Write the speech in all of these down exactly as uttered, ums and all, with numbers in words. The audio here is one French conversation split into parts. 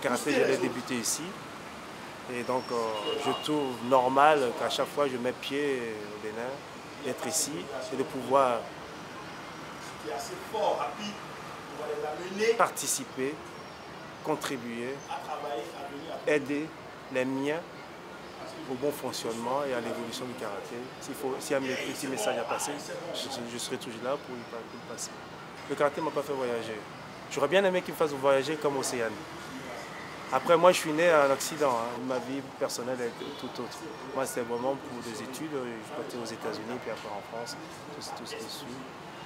karaté, je l'ai débuté ici. Et donc, euh, je trouve normal qu'à chaque fois je mets pied au Bénin, d'être ici et de pouvoir participer, contribuer, aider les miens au bon fonctionnement et à l'évolution du karaté. S'il faut, s'il y a un petit message à passer, je, je serai toujours là pour, pour le passer. Le karaté ne m'a pas fait voyager. J'aurais bien aimé qu'il me fasse voyager comme Océane. Après, moi, je suis né à un accident. Hein. Ma vie personnelle est tout autre. Moi, c'était vraiment pour des études. Je partais aux États-Unis, puis après en France, tout, tout ce qui suit.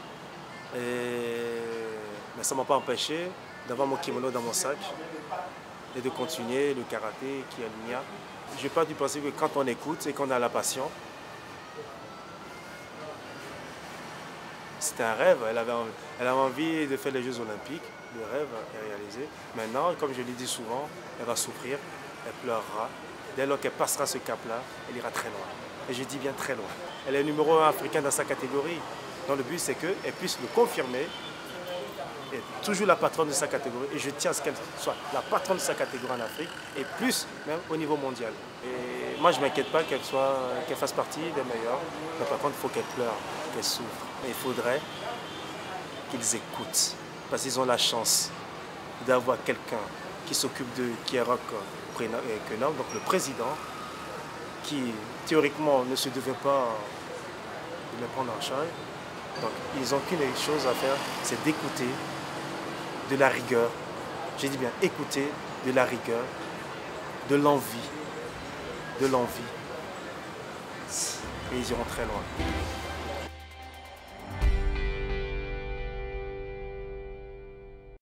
Et... Mais ça ne m'a pas empêché d'avoir mon kimono dans mon sac et de continuer le karaté qui est le mien. Je n'ai pas dû penser que quand on écoute et qu'on a la passion, c'était un rêve. Elle avait, elle avait envie de faire les Jeux Olympiques. Le rêve est réalisé. Maintenant, comme je le dis souvent, elle va souffrir, elle pleurera. Dès lors qu'elle passera ce cap-là, elle ira très loin. Et je dis bien très loin. Elle est numéro un africain dans sa catégorie. Donc le but, c'est qu'elle puisse le confirmer, et toujours la patronne de sa catégorie. Et je tiens à ce qu'elle soit la patronne de sa catégorie en Afrique, et plus même au niveau mondial. Et moi, je ne m'inquiète pas qu'elle soit, qu'elle fasse partie des meilleurs. Mais par contre, il faut qu'elle pleure, qu'elle souffre. Et il faudrait qu'ils écoutent. Parce qu'ils ont la chance d'avoir quelqu'un qui s'occupe de Kieroc Khenom, donc le président, qui théoriquement ne se devait pas de les prendre en charge. Donc ils n'ont qu'une chose à faire, c'est d'écouter de la rigueur. J'ai dit bien écouter de la rigueur, de l'envie, de l'envie. Et ils iront très loin.